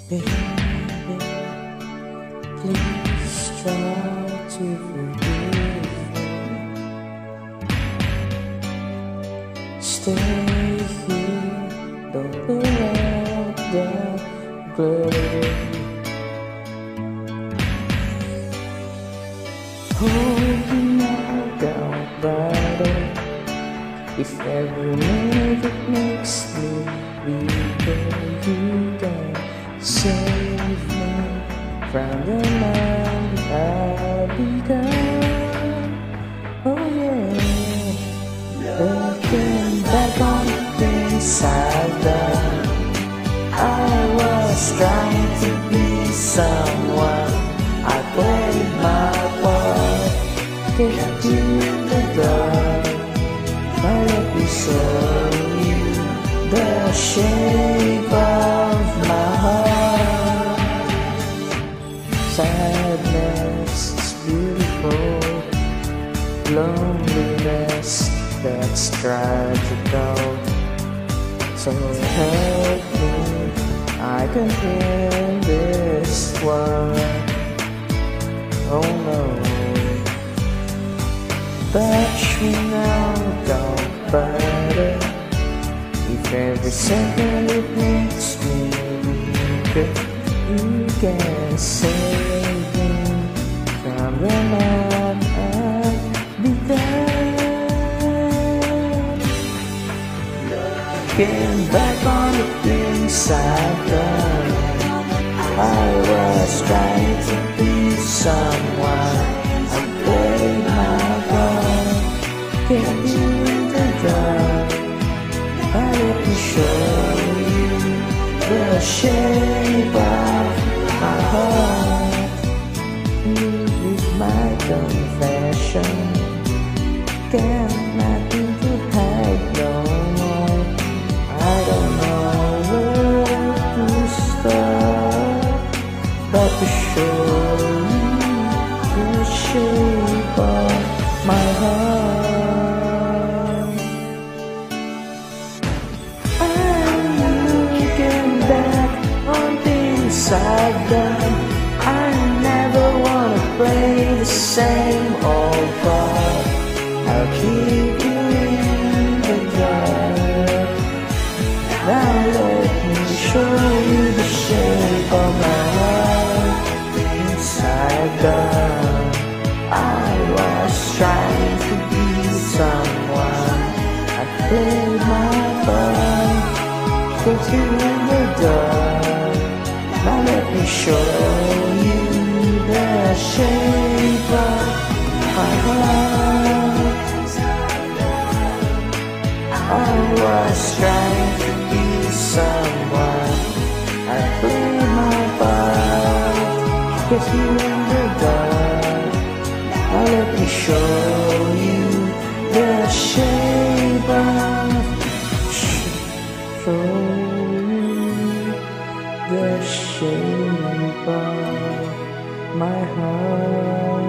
Baby, please try to forgive me. Stay here, don't go out that way. Hold me now, don't bother. If every minute it makes me weaker, you can save me from the man I've become. Oh yeah, looking back on the things I've done, I was trying to be someone. I played my part, get you the dark. Now let me show you the shape of my heart. Sadness is beautiful, loneliness that's tragical. So help me, I can hear this one. Oh no, touch me now, don't bother. If every second it makes me weaker, you can save me from the man I've become. Looking back on the things I've done, I was trying to be someone. I played my part, get you in the dark. Now let me show you the shape of my heart. With my confession, got nothing to hide no more. I don't know where to start, but to show you the shape of my heart. I'm looking back on things I've done. I never wanna play the same old part. I'll keep you in the dark. Now let me show you the shape of my heart. Things I've done, I was trying to be someone. I played my part, put you in the dark. Now let me show you the shape of my heart. I was trying to be someone. I played my part, put you in the dark. Now let me show you the shape of, show you the shape of my heart.